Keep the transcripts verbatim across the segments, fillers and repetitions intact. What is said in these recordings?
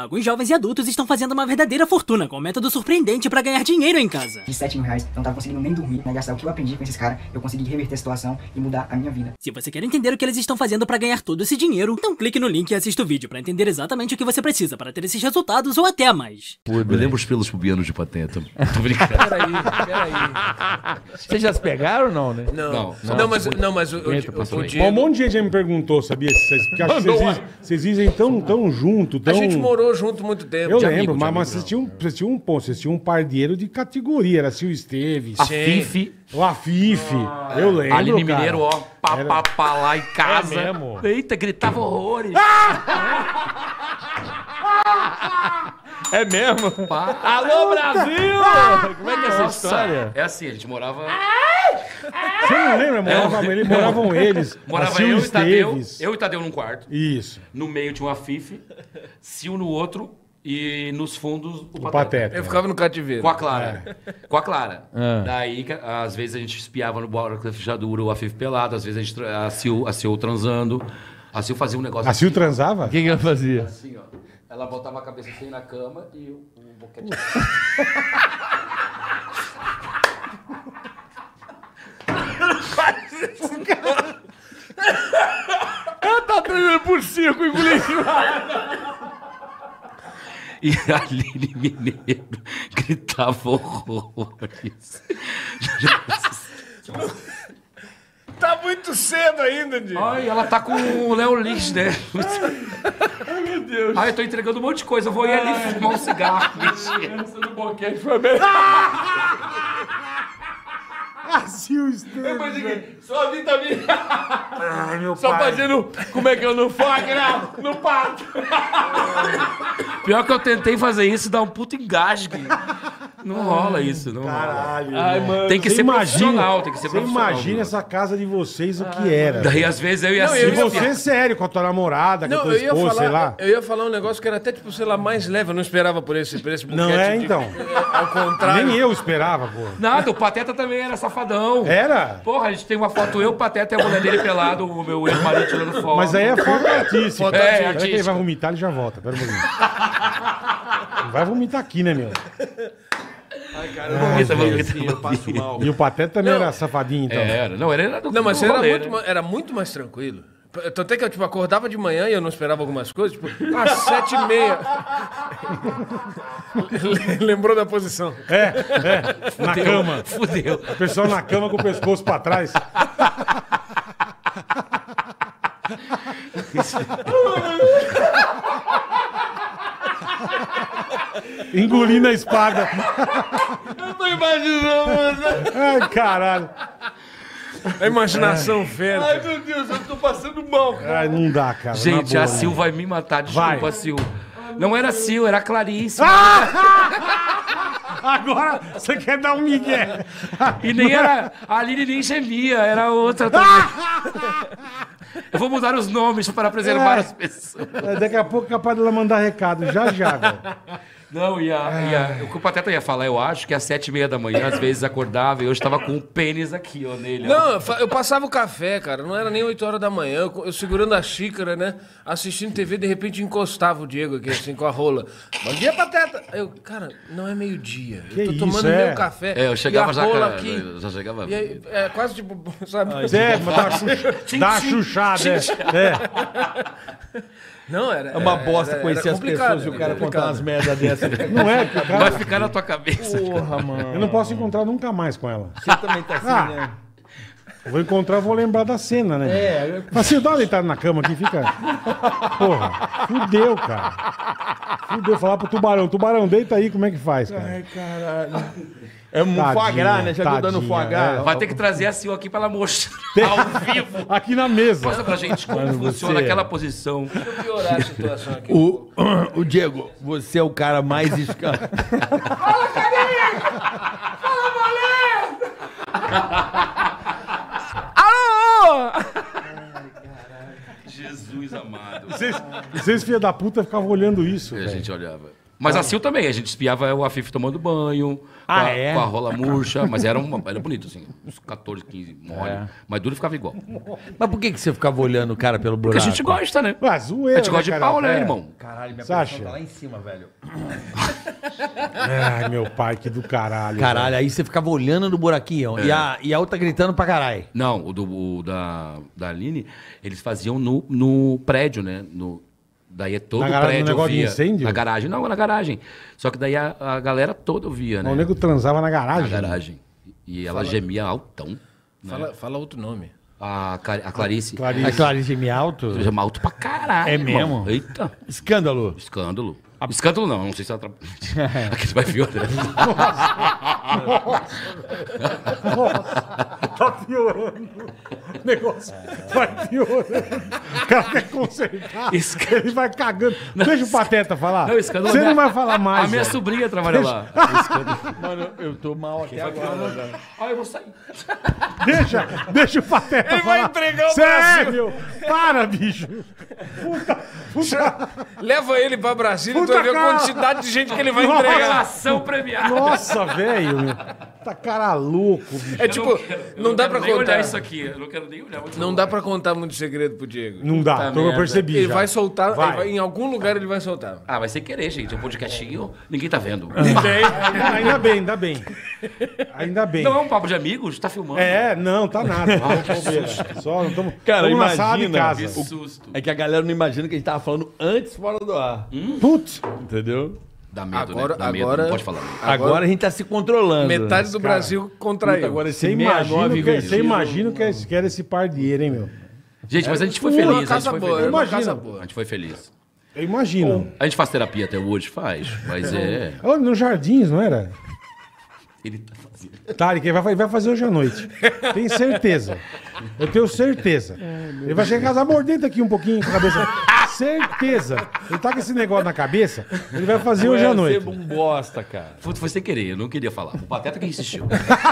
Alguns jovens e adultos estão fazendo uma verdadeira fortuna com um método surpreendente pra ganhar dinheiro em casa. De sete mil reais, não tava conseguindo nem dormir, né? Gastar o que eu aprendi com esses caras, eu consegui reverter a situação e mudar a minha vida. Se você quer entender o que eles estão fazendo pra ganhar todo esse dinheiro, então clique no link e assista o vídeo pra entender exatamente o que você precisa para ter esses resultados ou até mais. Pô, eu me lembro os pelos pubianos de Pateta. Tô brincando. Peraí, peraí. Vocês já se pegaram ou não, né? Não, Não, não, não, mas, não, mas o, o, Aguenta, o, passou o aí. Diego... Bom, um monte de gente já me perguntou, sabia? Vocês, porque acho que vocês, dizem- vocês dizem tão, tão junto, tão... A gente morou junto muito tempo. Eu de lembro, amigo, de mas, amigo, mas vocês não. tinham, vocês tinham um ponto, vocês tinham um pardieiro de categoria, era Sil Esteves, A Sim. Fifi, o Afife, eu lembro, Aline cara. Mineiro, ó, pá, Era- pá, pá, lá em casa. É mesmo? Eita, gritava horrores. É mesmo? Pá. Alô, Brasil! Como é que é essa Nossa, história? é assim, a gente morava... Você não lembra? Morava, eles, moravam eles, a Morava Sil eu e Tadeu, Esteves. eu e Tadeu num quarto. Isso, No meio tinha uma Fifi, Sil no outro e nos fundos o o Pateta. Pateta. Eu ficava no cativeiro. Com a Clara. Com a Clara. Ah. Daí, que, às vezes a gente espiava no Bora da Fechadura o Afif pelado, às vezes a, gente, tra- a, Sil, a Sil transando. A Sil fazia um negócio A Sil transava? O que, que ela fazia? assim, ó. Ela botava a cabeça assim na cama e o, o boquete. Ela tá treinando por circo, engolindo. E a Aline Mineiro gritava horrores. Tá muito cedo ainda, Diego. Ai, ela tá com o Léo Lins, né? Ai, meu Deus. Ai, eu tô entregando um monte de coisa. Eu vou ir ali fumar um cigarro. Mentira. Essa do boquete foi bem. A Sil Esteves. Só vitamina. Ai, meu Só pai. fazendo. Como é que eu não fagra? No pato. Pior que eu tentei fazer isso e dar um puto engasgue. Não rola isso, não rola. Caralho, Ai, irmão. mano. Tem que Você ser imagina- profissional, tem que ser Você profissional. imagina viu? essa casa de vocês, o que era. Daí, às vezes, eu e a Não, E eu Sil... ia você, sério, com a tua namorada, com a Não, tua eu ia, esposa, sei lá. falar, eu ia falar um negócio que era até, tipo, sei lá, mais leve. Eu não esperava por esse, por esse Não buquete é, de- então. Ao contrário. Nem eu esperava, pô. Nada, o Pateta também era safadão. Era? Porra, a gente tem uma foto, eu, o Pateta e a mulher dele pelado, o meu ex-marido tirando foto. Mas aí é foto artística. Foto Peraí artística. que ele vai vomitar, ele já volta. Pera um pouquinho. Não vai vomitar aqui, né, meu? Vomita, vomita, Assim, eu passo mal. E o Pateta também Não. era safadinho, então. Era, não, ele era do Não, mas do era rolê, muito, né? ma- era muito mais tranquilo. Tanto é que eu tipo, acordava de manhã e eu não esperava algumas coisas, tipo, às sete e meia. Lembrou da posição. É, é. Na cama. Fudeu. O pessoal na cama com o pescoço pra trás. Engolindo a espada. Eu tô imaginando. Ai, caralho. A imaginação fértil. Ai, meu Deus, eu tô passando mal, cara. Ai, não dá, cara. Gente, na a boa, Sil né? vai me matar, desculpa, Vai. Sil. Não era Sil, era Clarice. Agora você quer dar um migué. E nem era. A Aline nem gemia, era outra também. Eu vou mudar os nomes para preservar É. as pessoas. Daqui a pouco é capaz dela mandar recado. Já, já, velho. Não, e, a, e a- o que o Pateta ia falar, eu acho que às sete e meia da manhã, às vezes acordava e hoje tava com o pênis aqui, ó, nele. ó. Não, eu fa- eu passava o café, cara. Não era nem oito horas da manhã. Eu, eu segurando a xícara, né? Assistindo T V, de repente encostava o Diego aqui, assim, com a rola. Bom dia, Pateta. Eu, cara, não é meio-dia. Que Eu tô isso, tomando é? meu café. É, eu chegava e a já. rola cara, aqui. eu já chegava. E aí, é quase tipo, sabe? É, mas dá uma chuch- dá uma chuchada. É. É. Não, era. É uma era- bosta era- conhecer era as complicado, pessoas e o era cara contar complicado. umas merdas dessas. Não é, cara. Vai ficar na tua cabeça. Porra, mano. Eu não posso encontrar nunca mais com ela. Você também tá assim, Ah. né? Eu vou encontrar, eu vou lembrar da cena, né? É. Assim, dá uma deitada na cama aqui, fica. Porra, fudeu, cara. Fudeu, falar pro tubarão. Tubarão, deita aí, como é que faz, cara? Ai, caralho. É um Tadinha, foie gras, né? Já viu dando tadinha, foie gras? é. Vai ter que trazer a Sil aqui pra ela mostrar ao vivo. Aqui na mesa. Mostra pra gente como Mano, funciona você- aquela posição. Deixa eu piorar a situação aqui. O, o Diego, você é o cara mais escândalo. Jesus amado. Vocês, vocês filha da puta, ficavam olhando isso, E a velho. gente olhava. Mas assim também, a gente espiava o Afif tomando banho, Ah, com, a, é? com a rola murcha, mas era, uma, era bonito, assim, uns quatorze, quinze mole, É. mas duro ficava igual. Mas por que, que você ficava olhando o cara pelo buraco? Porque a gente gosta, né? Ué, A zoeira, gente gosta de né, pau, cara? né, É. irmão? Caralho, minha Você acha? pressão tá lá em cima, velho. Ai, meu pai, que do caralho. Caralho, velho. aí você ficava olhando no buraquinho. E, a, e a outra gritando pra caralho. Não, o, do, o da, da Aline, eles faziam no, no prédio, né? No, daí é todo Na o garagem, prédio no negócio de via. incêndio? Na garagem, não, na garagem. Só que daí a, a galera toda via, né? O nego transava na Na garagem. garagem. E ela gemia altão. Né? Fala, fala outro nome. A, Ca- a Clarice. Clarice. A Clarice me alto. Ela gema alto pra caralho. É irmão. mesmo? Eita. Escândalo. Escândalo. Escândalo não, não sei se ela trabalha. Aqui vai pior, né? Tá piorando. O negócio vai piorando. O cara quer consertar. Escândalo. Ele vai cagando. Deixa o Pateta falar. Não, escândalo. Você a minha- não vai falar mais. A minha velho. sobrinha trabalha lá. Escândalo. Mano, eu tô mal até agora. Ah, eu vou sair. Deixa, deixa o Pateta Ele falar. vai entregar o Sério? Para, bicho. Puta, puta. Leva ele pra Brasília e tu Puta vai ver a cara. quantidade de gente que ele vai Nossa. entregar. Ação premiada. Nossa, velho. meu. Tá cara louco, bicho. É tipo, não, dá pra nem olhar contar. isso aqui. Eu não quero nem olhar. muito Não bom. dá pra contar muito segredo pro Diego. Não dá, Puta então eu merda. percebi Ele já. vai soltar, Vai. ele vai- em algum lugar ele vai soltar. Ah, vai sem querer, gente. É um podcastinho, ninguém tá vendo. Ainda bem, ainda bem. Ainda bem. Não é um papo de amigos? Tá filmando. É, não, tá nada. Não, bobeira. Só não estamos Cara, na sala de imagina. casa. Que susto. É que a galera não imagina que a gente tava falando antes fora do ar. Putz. Entendeu? Dá medo, Agora- né? Dá medo, agora- não pode falar. Agora, a gente tá se controlando. Metade do cara, Brasil contra Puta, eu. agora esse Você imagina, sessenta e nove que, você vencido. imagina que, é- que era esse pardieiro, hein, meu? Gente, mas a gente foi Porra, feliz. A gente casa foi boa, feliz. é uma Imagina. casa A boa. gente foi feliz. Eu imagino. A gente faz terapia até hoje? Faz. Mas é... Olha, nos jardins, não era? Ele tá fazendo... Tá, ele vai, vai fazer hoje à noite. Tenho certeza. Eu tenho certeza. Ele vai chegar em casa mordendo aqui um pouquinho com a cabeça. Certeza. Ele tá com esse negócio na cabeça, ele vai fazer hoje à Vai noite. ser um bosta, cara. Foi, foi sem querer, eu não queria falar. O Pateta que insistiu.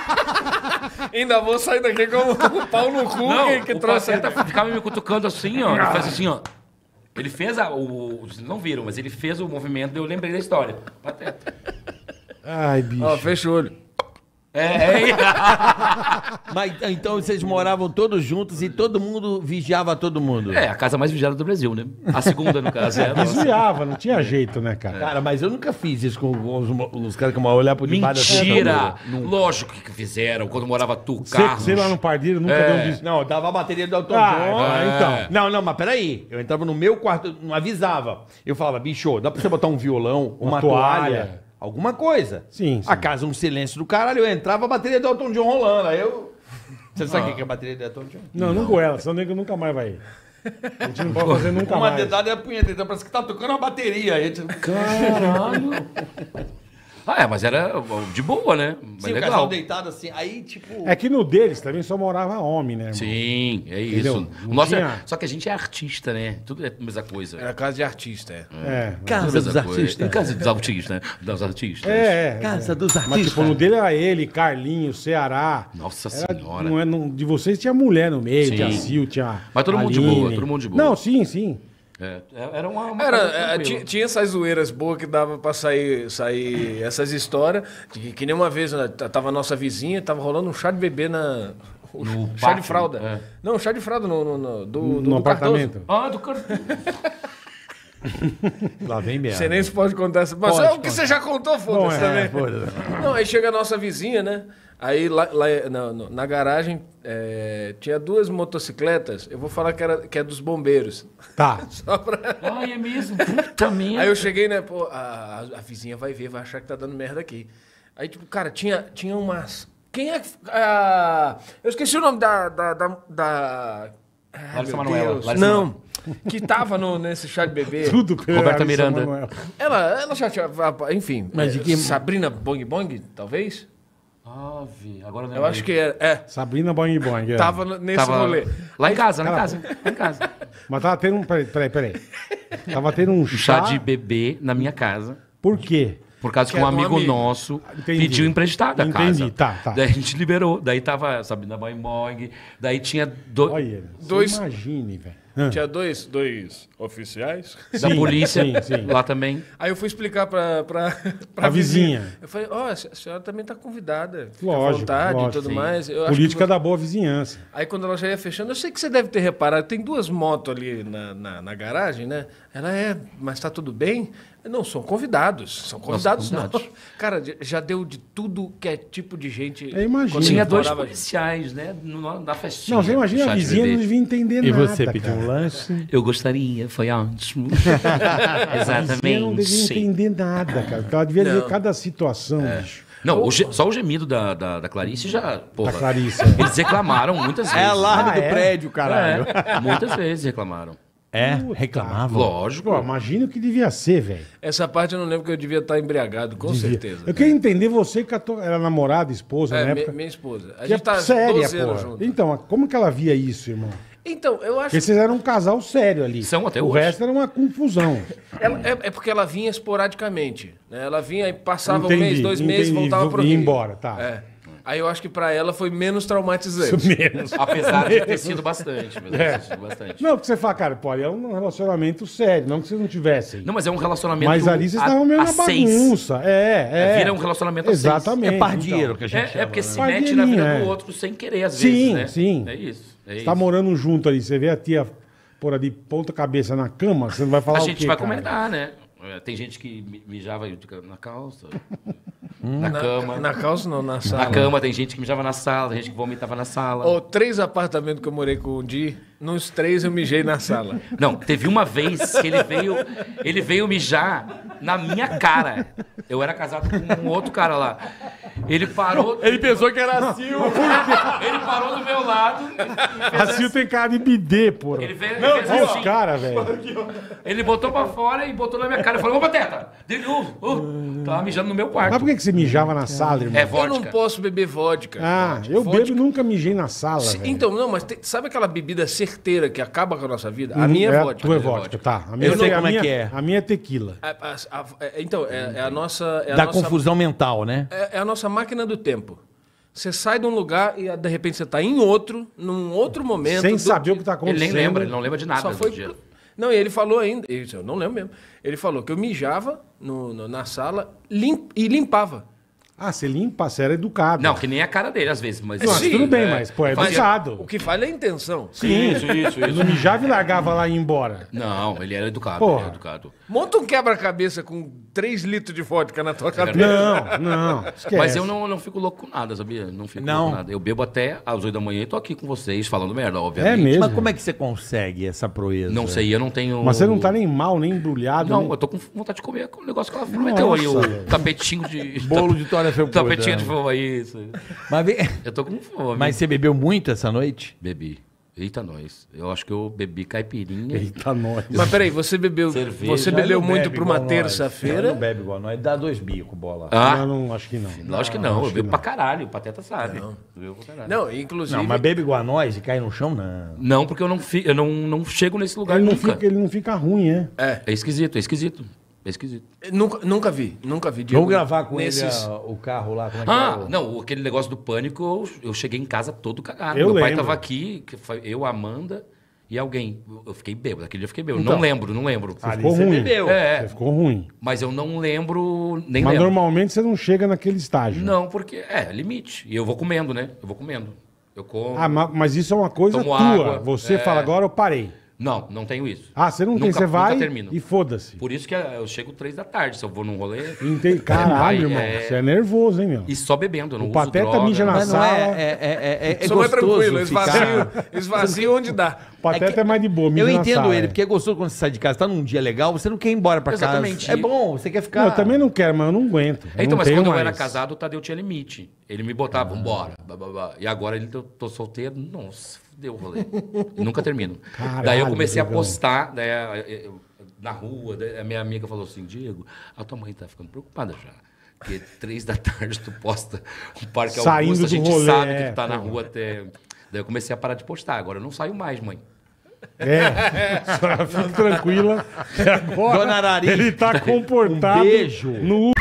Ainda vou sair daqui com o pau no cu Não, que, que o trouxe. Pateta ficava me cutucando assim, ó. Ele faz assim, ó. Ele fez a... O, vocês não viram, mas ele fez o movimento e eu lembrei da história. Pateta. Ai, bicho. Ó, fecha o olho. É, é. Mas então vocês moravam todos juntos e todo mundo vigiava todo mundo. É, a casa mais vigiada do Brasil, né? A segunda, no caso, é a nossa. Desviava, não tinha jeito, né, cara? Cara, mas eu nunca fiz isso com, com os, mo- os caras que eu olhar por debaixo da Mentira! sua- Lógico que fizeram. Quando morava tu, Você, Carlos. você lá no Pardieiro nunca É. deu um des... Não, eu dava a bateria do Elton Ah, John. ah, então. Não, não, mas peraí. Eu entrava no meu quarto, não avisava. Eu falava, bicho, dá pra você botar um violão, uma, Uma toalha, toalha. alguma coisa. Sim, sim. A casa, um silêncio do caralho, eu entrava, a bateria do Elton John rolando. Aí eu... Você sabe o que é a bateria do Elton John? Não, não goela, senão o nego nunca mais vai ir. A gente não pode fazer nunca Uma mais. dedada é a punheta, então parece que tá tocando uma bateria. Aí a gente... Caralho. Ah, é, mas era de boa, né? Mas Sim, o legal. casal deitado assim, aí tipo... É que no deles também só morava homem, né, irmão? Sim, é Entendeu? isso. Não O nosso é- tinha- Só que a gente é artista, né? Tudo é a mesma coisa. Era casa de artista, é. É. Casa Tudo a dos mesma coisa. artistas. Em casa dos artistas, né? Dos artistas. É, é. Casa dos Mas artistas. tipo, no dele era ele, Carlinhos, Ceará. Nossa Era- Senhora. Não é, não- de vocês tinha mulher no meio, Sim. tinha Sil, tinha. Mas todo mundo de Aline. boa, todo mundo de boa. Não, sim, sim. É, era uma. uma Era, coisa é, tranquila. tinha, tinha essas zoeiras boas que dava pra sair, sair essas histórias. Que, que nem uma vez, né, t- tava a nossa vizinha, tava rolando um chá de bebê na. o No chá pátio, de fralda. é. Não, chá de fralda no, no, no- do, do, No do apartamento. Ah, do cara. Lá vem mesmo. Você nem se pode contar essa. Mas Pode, é o que você já contou, foda-se Não, é, também. Não, aí chega a nossa vizinha, né? Aí lá, lá na, no- na garagem é, tinha duas motocicletas. Eu vou falar que, era, que é dos bombeiros. Tá. Só pra... Ai, é mesmo. Puta merda. Aí eu cheguei, né? Pô, a, a- a vizinha vai ver, vai achar que tá dando merda aqui. Aí, tipo, cara, tinha, tinha umas. Quem é que. Ah, eu esqueci o nome da. da, da, da... Ai, Larissa meu Manoela, Deus. Larissa Não. Que tava no, nesse chá de bebê. Tudo pela Roberta Larissa Miranda. Manoela. Ela, ela já tinha. Enfim. Mas de é, que- Sabrina Bong Bong, talvez? Ave, agora não Eu acho que é. é Sabrina Boing Boing. é. tava no- nesse Tava rolê. lá em casa, lá em Cala a casa. Lá em casa. Mas tava tendo um. Peraí, peraí, peraí. Tava tendo um Um chá chá. de bebê na minha casa. Por quê? Por causa que, Que um é de um amigo, amigo. nosso Entendi. pediu emprestado a casa. Entendi, tá, tá. Daí a gente liberou. Daí tava Sabrina Boing Boing. Daí tinha do... Olha, Dois- você imagine, velho. Ah. Tinha dois, dois oficiais. Da Sim, polícia, sim, sim. lá também. Aí eu fui explicar pra, pra, pra A vizinha. Eu falei, ó, a senhora também tá convidada. Fica à Lógico, vontade lógico, e tudo sim. mais. Eu acho Política que... da boa vizinhança. Aí quando ela já ia fechando, eu sei que você deve ter reparado, tem duas motos ali na, na, na garagem, né? Ela é, mas tá tudo bem? Não, são convidados. São convidados, Nossa, não. convidados. Cara, já deu de tudo que é tipo de gente. Eu imagino. Quando Tinha eu dois morava- policiais, né? No, na festinha. Não, você imagina, do a Chat vizinha Bebê. não devia entender E nada, você pediu cara. um lanche? Eu gostaria, foi ótimo. A Exatamente. vizinha não devia sim. entender nada, cara. Porque ela devia Não. ver cada situação, bicho. Não, o ge- só o gemido da, da, da Clarice já. Porra, Da Clarice. Eles reclamaram muitas vezes. É alarme Ah, do é? prédio, caralho. É, muitas vezes reclamaram. É, reclamava. Lógico. Pô, imagina o que devia ser, velho. Essa parte eu não lembro que eu devia estar embriagado, com Devia. certeza. Eu queria entender você que a tua- era namorada, esposa, É, na mi- época. minha esposa. A Que gente é tá séria, doze anos porra. juntos. Então, como que ela via isso, irmão? Então, eu acho Porque vocês eram um casal sério ali. São até o hoje. resto era uma confusão. Ela- é, é porque ela vinha esporadicamente. Né? Ela vinha e passava Entendi, um mês, dois meses, entendi. voltava pro Ia Rio. embora, tá. É. Aí eu acho que pra ela foi menos traumatizante. Menos. Apesar de ter sido bastante. Mas É. ter sido bastante. Não, porque você fala, cara, pô, é um relacionamento sério, não que vocês não tivessem. Não, mas é um relacionamento. Mas ali vocês a- estavam meio a na seis. bagunça. É, é. É, vira um relacionamento a seis. Exatamente. É pardieiro então. que a gente É, chama. é porque né? se Pardinho, mete na vida é. do outro sem querer, às Sim, vezes, né? sim. É isso. É Você isso. tá morando junto ali, você vê a tia pôr de ponta cabeça na cama, você não vai falar A o gente quê, vai cara? comentar, né? É, tem gente que mi- mijava na calça, na cama. Na calça não, na sala. Na cama, tem gente que mijava na sala, tem gente que vomitava na sala. Ó, três apartamentos que eu morei com o Di, nos três eu mijei na sala. Não, teve uma vez que ele veio, ele veio mijar na minha cara. Eu era casado com um outro cara lá. Ele parou. Ele pensou que era assim. Ele parou do meu lado. A Sil tem cara de bidê, porra. Ele fez, Não, ele fez olha assim. os caras, velho. Ele botou pra fora e botou na minha cara. Eu falei, ô Pateta! Dele, uh, uh, tava mijando no meu quarto. Mas por que que você mijava na sala, irmão? É Eu vodka. não posso beber vodka. Ah, Vodka. eu Vodka- bebo e nunca mijei na sala, Se- velho. Então, não, mas tem- sabe aquela bebida certeira que acaba com a nossa vida? A Uhum, minha é a vodka. tua é A minha vodka, tá. A minha, Eu sei a como é minha- que é. A minha é tequila. A- a- a- é- então, é, é a nossa. É a Da nossa, confusão mental, né? É, é a nossa máquina do tempo. Você sai de um lugar e de repente você está em outro, num outro momento. Sem do saber o dia. que tá Ele acontecendo. nem lembra, ele não lembra de nada Só do foi. dia. Não, e ele falou ainda. Isso, eu não lembro mesmo. Ele falou que eu mijava no, no- na sala lim, e limpava. Ah, você limpa, você era educado. Não, que nem a cara dele às vezes, mas... Não, mas Sim, tudo bem, é. mas, pô, é Mas educado. O que falha é a intenção. Sim, Isso, isso, ele não mijava e largava lá e ia embora. Não, ele era educado, Porra. ele era educado. Monta um quebra-cabeça com três litros de vodka na tua cabeça. Não, não, esquece. Mas eu não, não fico louco com nada, sabia? Não fico Não. louco com nada. Eu bebo até às oito da manhã e tô aqui com vocês falando merda, obviamente. É mesmo? Mas como é que você consegue essa proeza? Não sei, eu não tenho... Mas você não tá nem mal, nem embrulhado. Não, nem... eu tô com vontade de comer o negócio que ela prometeu aí, Nossa, o velho. tapetinho de... Bolo de Tória Felpuda. Tapetinho de fome, isso. Mas, vem- Eu tô com fome. Mas você bebeu muito essa noite? Bebi. Eita, nós. Eu acho que eu bebi caipirinha. Eita, nós. Mas peraí, você bebeu, Cerveja. você Ele bebeu Ele não muito bebe pra uma igual nós. Ele terça-feira? não bebe igual nós. Dá dois bicos, bola. Ah, Eu não, acho que não. lógico que não. acho Eu que bebo não. pra caralho. O Pateta sabe. Bebo pra caralho. Não, inclusive. Não, mas bebe igual a nós e cai no chão, não. Não, porque eu não, fi, eu não, não chego nesse lugar Ele não, nunca. fica, ele não fica ruim, é? É, É esquisito, é esquisito. É esquisito. nunca, nunca vi, nunca vi. Diego, Vamos gravar com nesses... ele a- o carro lá, como é que Ah, é? o- não, aquele negócio do pânico, eu, eu cheguei em casa todo cagado. Eu Meu pai lembro. tava aqui, que foi eu, a Amanda e alguém. Eu fiquei bêbado, aquele dia eu fiquei bêbado. Então. não lembro, não lembro. Você ficou você ruim. bebeu. É, Você ficou ruim. mas eu não lembro, nem Mas lembro. normalmente você não chega naquele estágio. Não, porque é limite. E eu vou comendo, né? Eu vou comendo. Eu como. Ah, ma- mas isso é uma coisa Tomo tua. água, Você é. fala, agora eu parei. Não, não tenho isso. Ah, você não tem, Nunca- você nunca vai termino. e foda-se. Por isso que eu chego três da tarde, se eu vou num rolê. Entendi. Caralho, vai, irmão. é- Você é nervoso, hein, meu? E só bebendo, eu não O uso Pateta droga. mija na Mas não sala. é, é, é, é, é Sou mais gostoso tranquilo, esvazio, ficar... esvazio onde dá. O Pateta é, mais de boa, mija Eu na entendo sala, ele, é. porque é gostoso quando você sai de casa, tá num dia legal, você não quer ir embora pra Exatamente. casa. É bom, você quer ficar... Não, eu também não quero, mas eu não aguento. Eu Então, não mas tenho quando eu mais. era casado, o Tadeu tinha limite. Ele me botava, vambora. Blá, blá, blá. E agora ele tô, tô solteiro, nossa, fudeu o rolê. E nunca termino. Caralho, daí eu comecei a Diegão. postar, daí a- eu- na rua, daí a minha amiga falou assim, Diego, a tua mãe tá ficando preocupada já. Porque três da tarde tu posta um parque Saindo Augusta, a do gente rolê, sabe é, que tu tá na pô. rua até... Daí eu comecei a parar de postar. Agora eu não saio mais, mãe. É, a senhora fique tranquila. que Agora Dona Arari, ele tá comportado um beijo. no